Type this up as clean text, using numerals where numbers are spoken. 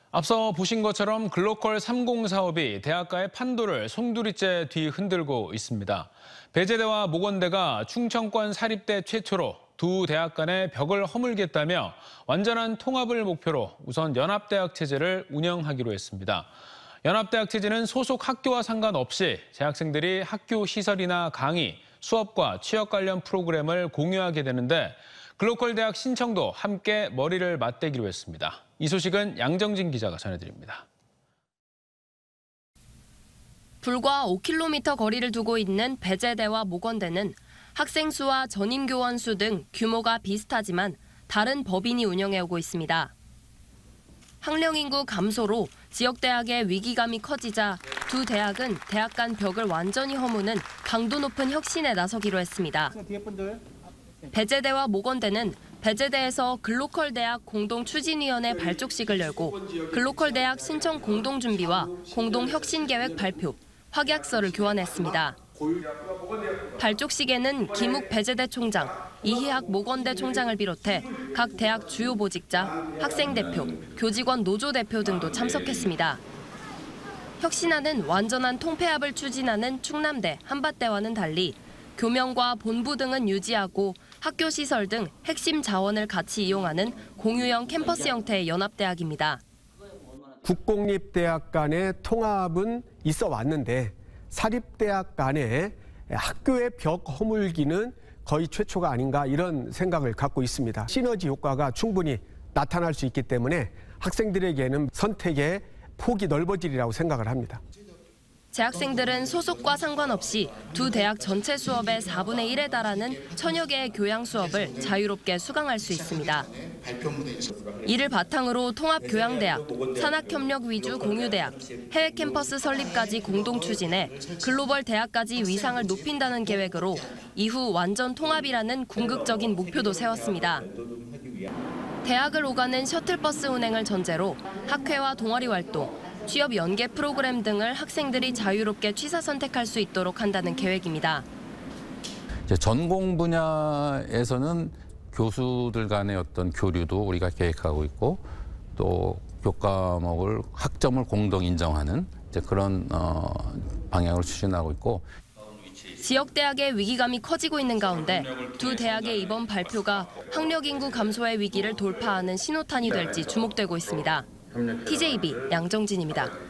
앞서 보신 것처럼 글로컬 30 사업이 대학가의 판도를 송두리째 뒤흔들고 있습니다. 배재대와 모건대가 충청권 사립대 최초로 두 대학 간의 벽을 허물겠다며 완전한 통합을 목표로 우선 연합대학 체제를 운영하기로 했습니다. 연합대학 체제는 소속 학교와 상관없이 재학생들이 학교 시설이나 강의, 수업과 취업 관련 프로그램을 공유하게 되는데 글로컬 대학 신청도 함께 머리를 맞대기로 했습니다. 이 소식은 양정진 기자가 전해드립니다. 불과 5km 거리를 두고 있는 배재대와 모건대는 학생 수와 전임 교원 수 등 규모가 비슷하지만 다른 법인이 운영해오고 있습니다. 학령 인구 감소로 지역 대학의 위기감이 커지자 두 대학은 대학 간 벽을 완전히 허무는 강도 높은 혁신에 나서기로 했습니다. 배재대와 모건대는 배재대에서 글로컬 대학 공동추진위원회 발족식을 열고 글로컬 대학 신청 공동준비와 공동혁신계획 발표, 확약서를 교환했습니다. 발족식에는 김욱 배재대 총장, 이희학 모건대 총장을 비롯해 각 대학 주요 보직자, 학생 대표, 교직원 노조 대표 등도 참석했습니다. 혁신안은 완전한 통폐합을 추진하는 충남대, 한밭대와는 달리 교명과 본부 등은 유지하고 학교 시설 등 핵심 자원을 같이 이용하는 공유형 캠퍼스 형태의 연합대학입니다. 국공립대학 간의 통합은 있어 왔는데 사립대학 간의 학교의 벽 허물기는 거의 최초가 아닌가 이런 생각을 갖고 있습니다. 시너지 효과가 충분히 나타날 수 있기 때문에 학생들에게는 선택의 폭이 넓어지리라고 생각을 합니다. 재학생들은 소속과 상관없이 두 대학 전체 수업의 4분의 1에 달하는 1000여 개의 교양 수업을 자유롭게 수강할 수 있습니다. 이를 바탕으로 통합교양대학, 산학협력 위주 공유대학, 해외 캠퍼스 설립까지 공동 추진해 글로벌 대학까지 위상을 높인다는 계획으로 이후 완전 통합이라는 궁극적인 목표도 세웠습니다. 대학을 오가는 셔틀버스 운행을 전제로 학회와 동아리 활동, 취업 연계 프로그램 등을 학생들이 자유롭게 취사 선택할 수 있도록 한다는 계획입니다. 전공 분야에서는 교수들 간의 어떤 교류도 우리가 계획하고 있고 또 교과목을 학점을 공동 인정하는 그런 방향으로 추진하고 있고. 지역 대학의 위기감이 커지고 있는 가운데 두 대학의 이번 발표가 학력 인구 감소의 위기를 돌파하는 신호탄이 될지 주목되고 있습니다. TJB 양정진입니다.